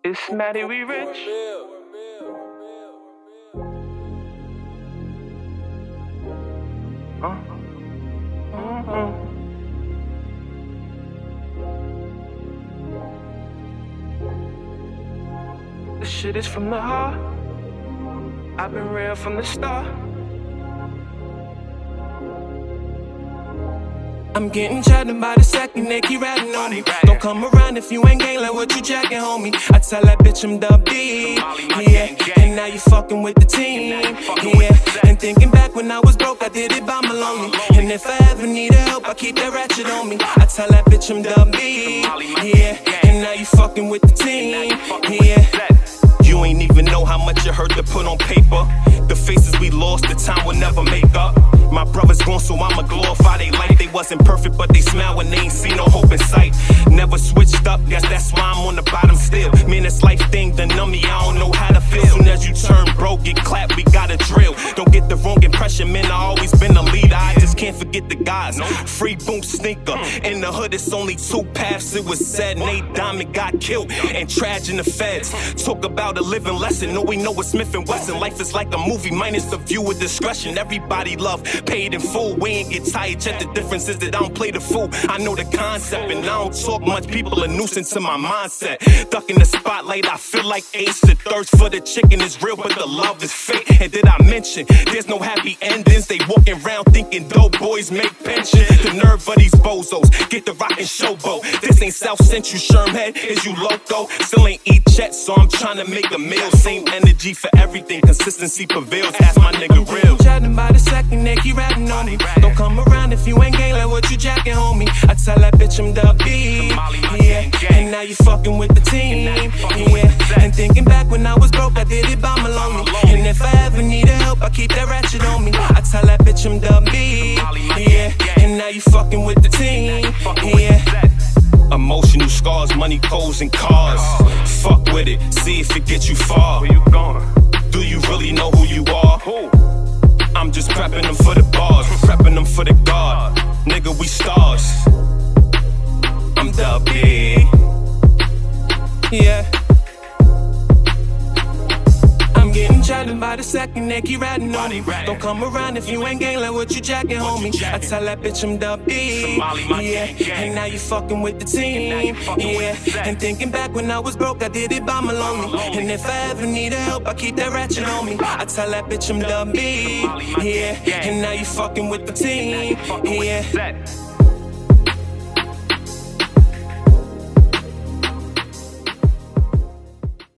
It's Maddie, we rich. This shit is from the heart. I've been real from the start. I'm getting chatted by the second, they keep ratting on me. Don't come around if you ain't gang like what you jacking, homie. I tell that bitch I'm the B, yeah. And now you fucking with the team, yeah. And thinking back when I was broke, I did it by my lonely. And if I ever need help, I keep that ratchet on me. I tell that bitch I'm the B, yeah. And now you fucking with the team, yeah. You ain't even know how much it hurt to put on paper. The faces we lost, the time will never make up. My brother's gone, so I'ma glorify they life. They wasn't perfect, but they smile when they ain't seen no hope in sight. Never switched up, guess that's why I'm on the bottom still. Man, this life thing done numb me, I don't know how to feel. Soon as you turn broke, get clapped, we gotta drill. Don't get the wrong impression, man, I always been a leader. I just can't forget the guys. Free boom sneaker. In the hood, it's only two paths. It was said Nate Diamond got killed and trash in the feds. Talk about a living lesson. No, we know it's Smith and Wesson. Life is like a movie, minus the viewer discretion. Everybody love paid in full. We ain't get tired yet. The difference is that I don't play the fool. I know the concept and I don't talk much. People are nuisance to my mindset. Duck in the spotlight, I feel like Ace. The thirst for the chicken is real, but the love is fake. And did I mention there's no happy endings? They walking around thinking dope boys make pension. The nerve of these bozos, get the rockin' showboat. This ain't South Central Shermhead, is you loco? Still ain't eat yet, so I'm trying to make a meal. Same energy for everything, consistency prevails. Ask my nigga real. Chatting by the second, they keep ratting on me. Don't come around if you ain't gang like what you jacking, homie. I tell that bitch I'm the B, yeah. And now you fucking with the team, yeah. And thinking back when I was broke, I did it by my lonely. And if I ever need help, I keep that ratchet on me. I tell that bitch I'm the B, yeah. And now you fucking with the team, yeah. Emotional scars, money, clothes, and cars. Fuck with it, see if it gets you far. Where you going? Do you really know who you are? I'm just prepping them for the bars, prepping them for the guard. Nigga, we stars. I'm the B, yeah. I'm getting chatted by the second, they keep ratting on me. Don't come around if you ain't gang like what you jacking, homie. I tell that bitch I'm the B, yeah. And now you fucking with the team, yeah. And thinking back when I was broke, I did it by my lonely. And if I ever need help, I keep that ratchet on me. I tell that bitch I'm the B, yeah. And now you fucking with the team, yeah.